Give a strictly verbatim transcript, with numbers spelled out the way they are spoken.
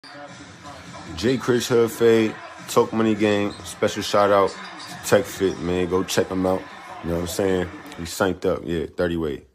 J Critch Hood Fade, Talk Money Gang, special shout out to TechFit, man. Go check them out. You know what I'm saying? We synced up, yeah, thirty weight.